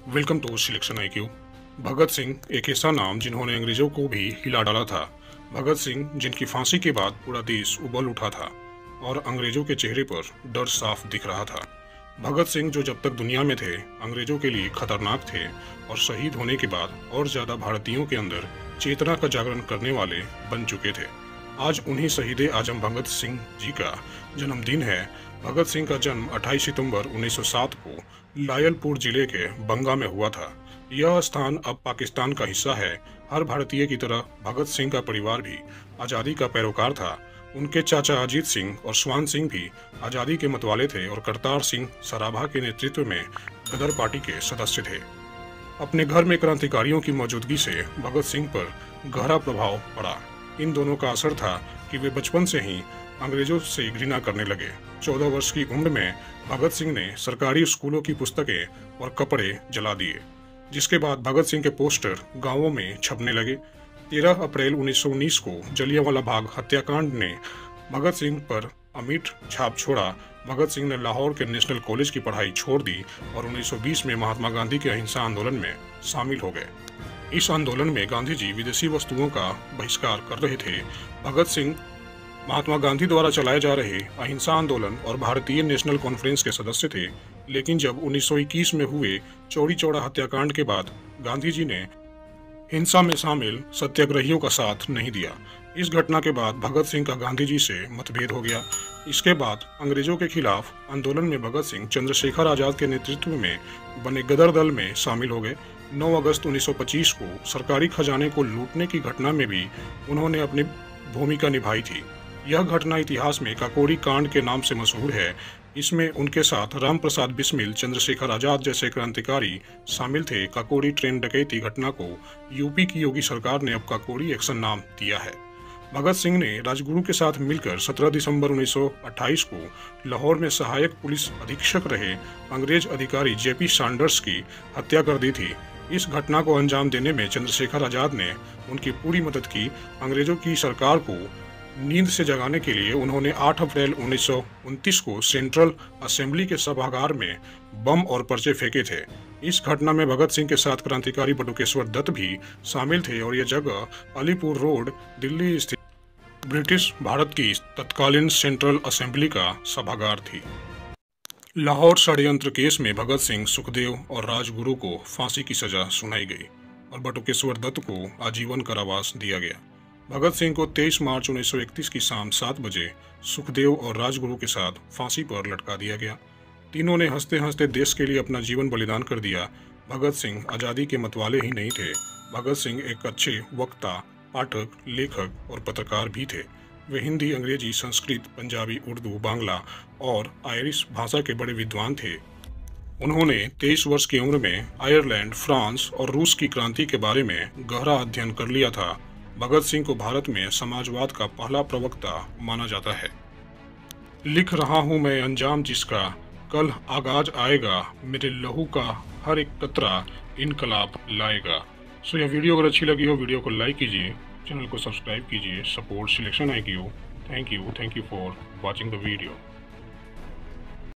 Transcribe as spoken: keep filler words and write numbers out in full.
Welcome to selection I Q. Bhagat Singh एक ऐसा नाम जिन्होंने अंग्रेजों को भी हिला डाला था। भगत सिंह जिनकी फांसी के बाद पूरा देश उबल उठा था और अंग्रेजों के चेहरे पर डर साफ दिख रहा था। भगत सिंह जो जब तक दुनिया में थे अंग्रेजों के लिए खतरनाक थे और शहीद होने के बाद और ज़्यादा भारतीयों के अंदर चेतना का जागरण करने वाले बन चुके थे। आज उन्हीं शहीद आजम भगत सिंह जी का जन्मदिन है। भगत सिंह का जन्म अट्ठाईस सितंबर उन्नीस सौ सात को लायलपुर जिले के बंगा में हुआ था। यह स्थान अब पाकिस्तान का हिस्सा है। हर भारतीय की तरह भगत सिंह का परिवार भी आज़ादी का पैरोकार था। उनके चाचा अजीत सिंह और स्वान सिंह भी आज़ादी के मतवाले थे और करतार सिंह सराभा के नेतृत्व में गदर पार्टी के सदस्य थे। अपने घर में क्रांतिकारियों की मौजूदगी से भगत सिंह पर गहरा प्रभाव पड़ा। इन दोनों का असर था कि वे बचपन से ही अंग्रेजों से घृणा करने लगे। चौदह वर्ष की उम्र में भगत सिंह ने सरकारी स्कूलों की पुस्तकें और कपड़े जला दिए, जिसके बाद भगत सिंह के पोस्टर गांवों में छपने लगे। तेरह अप्रैल उन्नीस सौ उन्नीस को जलियांवाला बाग हत्याकांड ने भगत सिंह पर अमिट छाप छोड़ा। भगत सिंह ने लाहौर के नेशनल कॉलेज की पढ़ाई छोड़ दी और उन्नीस सौ बीस में महात्मा गांधी के अहिंसा आंदोलन में शामिल हो गए। इस आंदोलन में गांधी जी विदेशी वस्तुओं का बहिष्कार कर रहे थे। भगत सिंह महात्मा गांधी द्वारा चलाए जा रहे अहिंसा आंदोलन और भारतीय नेशनल कॉन्फ्रेंस के सदस्य थे। लेकिन जब उन्नीस सौ इक्कीस में हुए चौरी चौरा हत्याकांड के बाद गांधी जी ने हिंसा में शामिल सत्याग्रहियों का साथ नहीं दिया। इस घटना के बाद भगत सिंह का गांधी जी से मतभेद हो गया। इसके बाद अंग्रेजों के खिलाफ आंदोलन में भगत सिंह चंद्रशेखर आजाद के नेतृत्व में बने गदर दल में शामिल हो गए। नौ अगस्त उन्नीस सौ पच्चीस को सरकारी खजाने को लूटने की घटना में भी उन्होंने अपनी भूमिका निभाई थी। यह घटना इतिहास में काकोरी कांड के नाम से मशहूर है। इसमें उनके साथ राम प्रसाद बिस्मिल, चंद्रशेखर आजाद जैसे क्रांतिकारी शामिल थे। काकोरी ट्रेन डकैती घटना को यूपी की योगी सरकार ने अब काकोरी एक्शन नाम दिया है। भगत सिंह ने राजगुरु के साथ मिलकर सत्रह दिसंबर उन्नीस सौ अट्ठाईस को लाहौर में सहायक पुलिस अधीक्षक रहे अंग्रेज अधिकारी जेपी सैंडर्स की हत्या कर दी थी। इस घटना को अंजाम देने में चंद्रशेखर आजाद ने उनकी पूरी मदद की। अंग्रेजों की सरकार को नींद से जगाने के लिए उन्होंने आठ अप्रैल उन्नीस सौ उनतीस को सेंट्रल असेंबली के सभागार में बम और पर्चे फेंके थे। इस घटना में भगत सिंह के साथ क्रांतिकारी बटुकेश्वर दत्त भी शामिल थे और यह जगह अलीपुर रोड, दिल्ली स्थित ब्रिटिश भारत की तत्कालीन सेंट्रल असेंबली का सभागार थी। लाहौर षड्यंत्र केस में भगत सिंह, सुखदेव और राजगुरु को फांसी की सजा सुनाई गई और बटुकेश्वर दत्त को आजीवन कारावास दिया गया। भगत सिंह को तेईस मार्च उन्नीस सौ इकतीस की शाम सात बजे सुखदेव और राजगुरु के साथ फांसी पर लटका दिया गया। तीनों ने हंसते हंसते देश के लिए अपना जीवन बलिदान कर दिया। भगत सिंह आज़ादी के मतवाले ही नहीं थे, भगत सिंह एक अच्छे वक्ता, पाठक, लेखक और पत्रकार भी थे। वे हिंदी, अंग्रेजी, संस्कृत, पंजाबी, उर्दू, बांग्ला और आयरिश भाषा के बड़े विद्वान थे। उन्होंने तेईस वर्ष की उम्र में आयरलैंड, फ्रांस और रूस की क्रांति के बारे में गहरा अध्ययन कर लिया था। भगत सिंह को भारत में समाजवाद का पहला प्रवक्ता माना जाता है। लिख रहा हूँ मैं अंजाम जिसका, कल आगाज आएगा, मेरे लहू का हर एक कतरा इनकलाब लाएगा। सो यह वीडियो अगर अच्छी लगी हो वीडियो को लाइक कीजिए, चैनल को सब्सक्राइब कीजिए। Support selection I Q. Thank you thank you for watching the video.